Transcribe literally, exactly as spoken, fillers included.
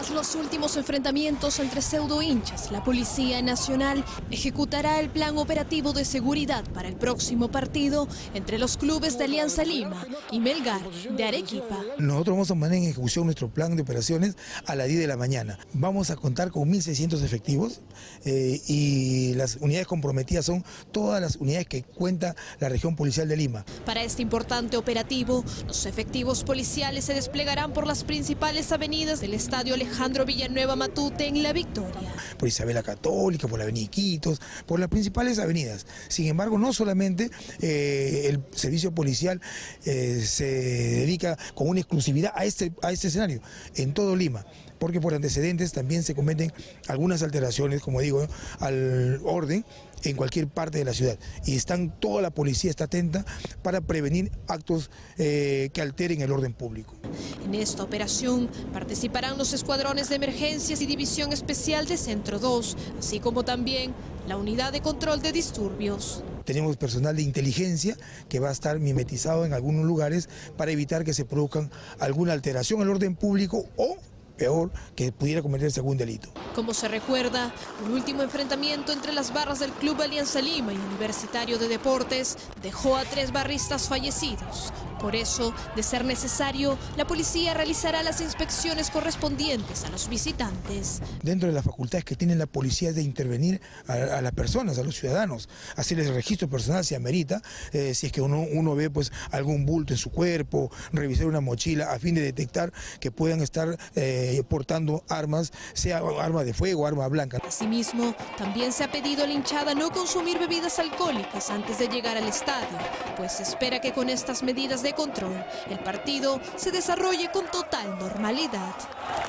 Tras los últimos enfrentamientos entre pseudo hinchas, la Policía Nacional ejecutará el plan operativo de seguridad para el próximo partido entre los clubes de Alianza Lima y Melgar de Arequipa. Nosotros vamos a poner en ejecución nuestro plan de operaciones a las diez de la mañana. Vamos a contar con mil seiscientos efectivos eh, y las unidades comprometidas son todas las unidades que cuenta la región policial de Lima. Para este importante operativo, los efectivos policiales se desplegarán por las principales avenidas del estadio Alejandro Villanueva Matute en La Victoria. Por Isabel la Católica, por la avenida Iquitos, por las principales avenidas. Sin embargo, no solamente eh, el servicio policial eh, se dedica con una exclusividad a este, a este escenario, en todo Lima, porque por antecedentes también se cometen algunas alteraciones, como digo, al orden en cualquier parte de la ciudad. Y están, toda la policía está atenta para prevenir actos eh, que alteren el orden público. En esta operación participarán los escuadrones de emergencias y división especial de Centro dos, así como también la unidad de control de disturbios. Tenemos personal de inteligencia que va a estar mimetizado en algunos lugares para evitar que se produzcan alguna alteración al orden público o peor, que pudiera cometerse algún delito. Como se recuerda, un último enfrentamiento entre las barras del Club Alianza Lima y Universitario de Deportes dejó a tres barristas fallecidos. Por eso, de ser necesario, la policía realizará las inspecciones correspondientes a los visitantes. Dentro de las facultades que tiene la policía es de intervenir a, a las personas, a los ciudadanos, hacerles el registro personal si amerita, eh, si es que uno, uno ve pues algún bulto en su cuerpo, revisar una mochila a fin de detectar que puedan estar eh, portando armas, sea arma de fuego, arma blanca. Asimismo, también se ha pedido a la hinchada no consumir bebidas alcohólicas antes de llegar al estadio, pues se espera que con estas medidas de control el partido se desarrolle con total normalidad.